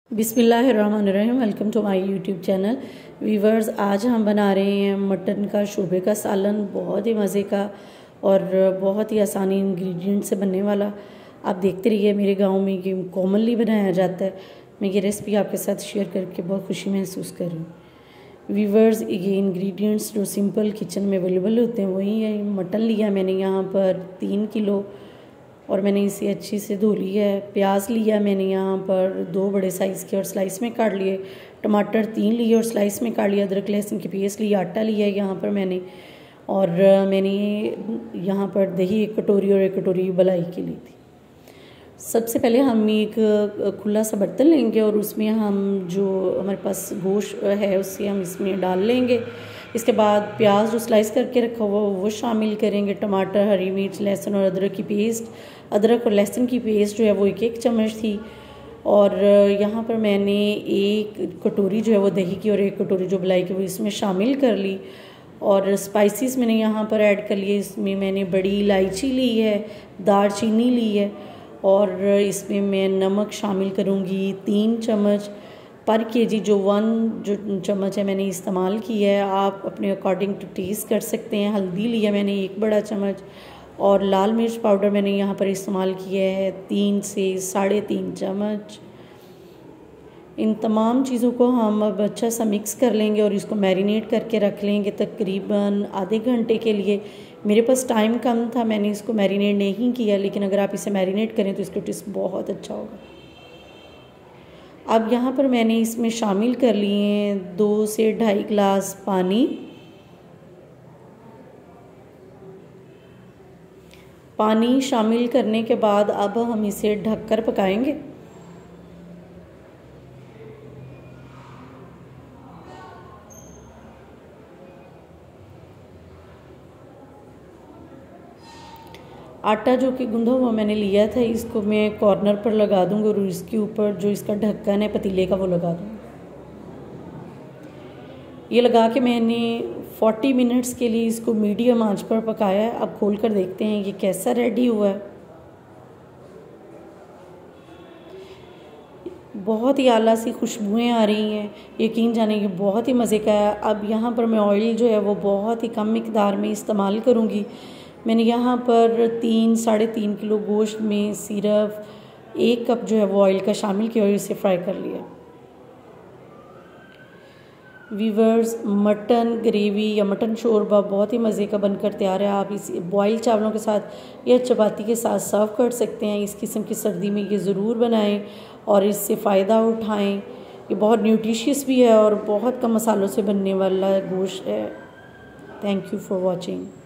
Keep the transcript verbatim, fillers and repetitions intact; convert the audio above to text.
बिस्मिल्लाहिर्रहमानिर्रहीम। Welcome to my YouTube channel. Viewers, आज हम बना रहे हैं मटन का शोरबे का सालन, बहुत ही मज़े का और बहुत ही आसानी इंग्रेडिएंट से बनने वाला। आप देखते रहिए, मेरे गांव में ये कॉमनली बनाया जाता है। मैं ये रेसिपी आपके साथ शेयर करके बहुत खुशी महसूस कर रही हूँ। वीवर्स, ये इंग्रेडिएंट्स जो सिंपल किचन में अवेलेबल होते हैं वही है। मटन लिया मैंने यहाँ पर तीन किलो और मैंने इसे अच्छी से धो लिया है। प्याज लिया मैंने यहाँ पर दो बड़े साइज़ के और स्लाइस में काट लिए। टमाटर तीन लिए और स्लाइस में काट लिया। अदरक लहसुन की पेस्ट ली। आटा लिया है यहाँ पर मैंने, और मैंने यहाँ पर दही एक कटोरी और एक कटोरी मलाई की ली थी। सबसे पहले हम एक खुला सा बर्तन लेंगे और उसमें हम जो हमारे पास गोश्त है उससे हम इसमें डाल लेंगे। इसके बाद प्याज जो स्लाइस करके रखा हुआ वो शामिल करेंगे। टमाटर, हरी मिर्च, लहसुन और अदरक की पेस्ट, अदरक और लहसुन की पेस्ट जो है वो एक एक चम्मच थी। और यहाँ पर मैंने एक कटोरी जो है वो दही की और एक कटोरी जो मलाई की वो इसमें शामिल कर ली। और स्पाइसेस मैंने यहाँ पर ऐड कर लिए। इसमें मैंने बड़ी इलायची ली है, दालचीनी ली है और इसमें मैं नमक शामिल करूँगी तीन चम्मच पर केजी। जो वन जो चम्मच है मैंने इस्तेमाल किया है, आप अपने अकॉर्डिंग टू टेस्ट कर सकते हैं। हल्दी लिया मैंने एक बड़ा चम्मच और लाल मिर्च पाउडर मैंने यहाँ पर इस्तेमाल किया है तीन से साढ़े तीन चम्मच। इन तमाम चीज़ों को हम अब अच्छा सा मिक्स कर लेंगे और इसको मैरिनेट करके रख लेंगे तकरीबन आधे घंटे के लिए। मेरे पास टाइम कम था, मैंने इसको मैरिनेट नहीं किया, लेकिन अगर आप इसे मैरिनेट करें तो इसका टेस्ट बहुत अच्छा होगा। अब यहाँ पर मैंने इसमें शामिल कर लिए हैं दो से ढाई गिलास पानी। पानी शामिल करने के बाद अब हम इसे ढककर पकाएंगे। आटा जो कि गूंधा हुआ मैंने लिया था इसको मैं कॉर्नर पर लगा दूंगी और इसके ऊपर जो इसका ढक्कन है पतीले का वो लगा दूंगी। ये लगा के मैंने चालीस मिनट्स के लिए इसको मीडियम आंच पर पकाया है। अब खोल कर देखते हैं ये कैसा रेडी हुआ है। बहुत ही आला सी खुशबुएं आ रही हैं, यकीन जाने कि बहुत ही मज़े का है। अब यहाँ पर मैं ऑयल जो है वो बहुत ही कम मिकदार में इस्तेमाल करूँगी। मैंने यहाँ पर तीन साढ़े तीन किलो गोश्त में सिर्फ एक कप जो है वो ऑयल का शामिल किया और इसे फ्राई कर लिया। वीवर्स, मटन ग्रेवी या मटन शोरबा बहुत ही मज़े का बनकर तैयार है। आप इसे बॉयल चावलों के साथ या चपाती के साथ सर्व कर सकते हैं। इस किस्म की सर्दी में ये ज़रूर बनाएं और इससे फ़ायदा उठाएं। ये बहुत न्यूट्रिशियस भी है और बहुत कम मसालों से बनने वाला गोश्त है। Thank you for watching.